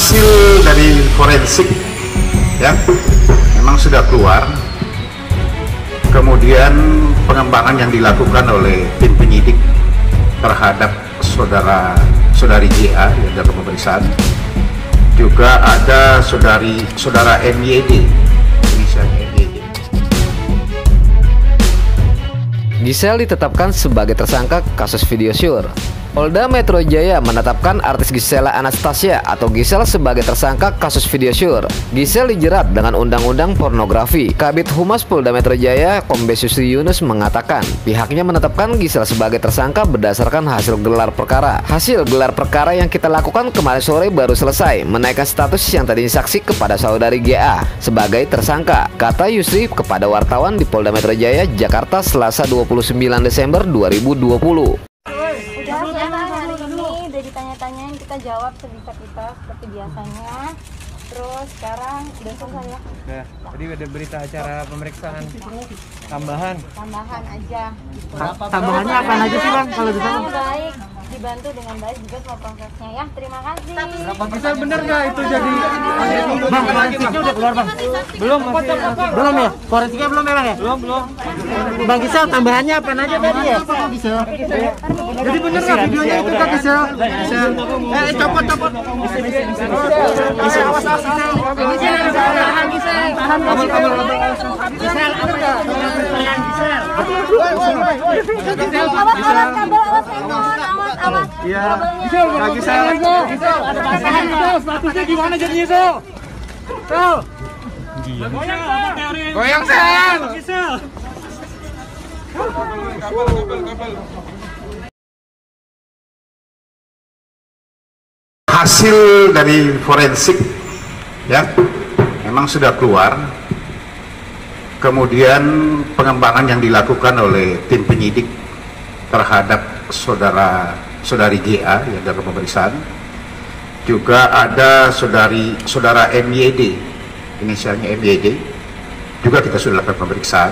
Hasil dari forensik ya memang sudah keluar, kemudian pengembangan yang dilakukan oleh tim penyidik terhadap saudari GA yang dalam pemeriksaan, juga ada saudara MYD, inisialnya MYD. Giselle ditetapkan sebagai tersangka kasus video syur. Polda Metro Jaya menetapkan artis Gisela Anastasia atau Giselle sebagai tersangka kasus video syur. Giselle dijerat dengan undang-undang pornografi. Kabid Humas Polda Metro Jaya, Kombes Yusri Yunus mengatakan pihaknya menetapkan Giselle sebagai tersangka berdasarkan hasil gelar perkara. Hasil gelar perkara yang kita lakukan kemarin sore baru selesai menaikkan status yang tadinya saksi kepada saudari GA sebagai tersangka, kata Yusri kepada wartawan di Polda Metro Jaya, Jakarta, Selasa 29 Desember 2020. Udah ditanya-tanyain, kita jawab sebisa kita seperti biasanya. Terus sekarang udah selesai ya? Udah, tadi ada berita acara pemeriksaan tambahan aja gitu. Tambahannya apa aja sih Bang kalau di sana? Baik, dibantu dengan baik juga semua prosesnya ya. Terima kasih. Bisa bener nggak itu jadi? Bang, forensiknya udah keluar Bang? Belum ya? Forensiknya belum ya Bang ya? Belum. Bang Giselle, tambahannya apa aja tadi ya? Jadi bener nggak videonya itu Kak Giselle? Copot. Iya. Kak Giselle. Statusnya gimana jadinya Sel? Goyang Sel. Hasil dari forensik ya memang sudah keluar, kemudian pengembangan yang dilakukan oleh tim penyidik terhadap saudari GA yang dalam pemeriksaan, juga ada saudara MYD, inisialnya MYD, juga kita sudah lakukan pemeriksaan.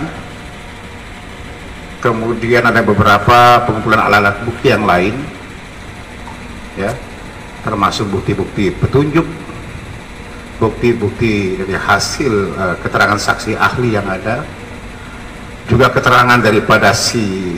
Kemudian ada beberapa pengumpulan alat bukti yang lain ya, termasuk bukti-bukti petunjuk, bukti-bukti dari hasil keterangan saksi ahli yang ada, juga keterangan daripada si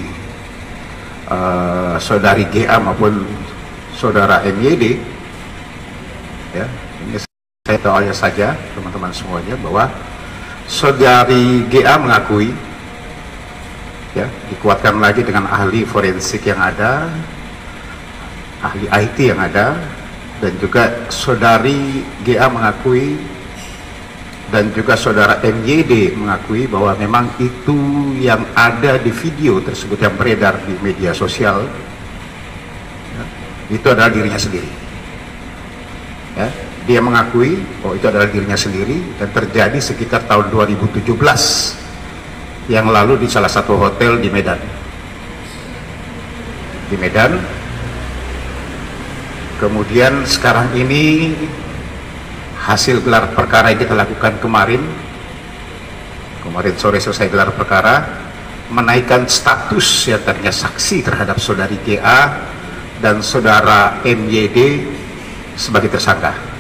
saudari GA maupun saudara MYD ya. Ini saya tahu saja teman-teman semuanya bahwa saudari GA mengakui ya, dikuatkan lagi dengan ahli forensik yang ada, ahli IT yang ada, dan juga saudari GA mengakui dan juga saudara MYD mengakui bahwa memang itu yang ada di video tersebut yang beredar di media sosial ya, itu adalah dirinya sendiri ya. Dia mengakui bahwa itu adalah dirinya sendiri dan terjadi sekitar tahun 2017 yang lalu di salah satu hotel di Medan. Kemudian sekarang ini hasil gelar perkara yang kita lakukan kemarin sore selesai gelar perkara, menaikkan status yang tadinya saksi terhadap saudari GA dan saudara MYD sebagai tersangka.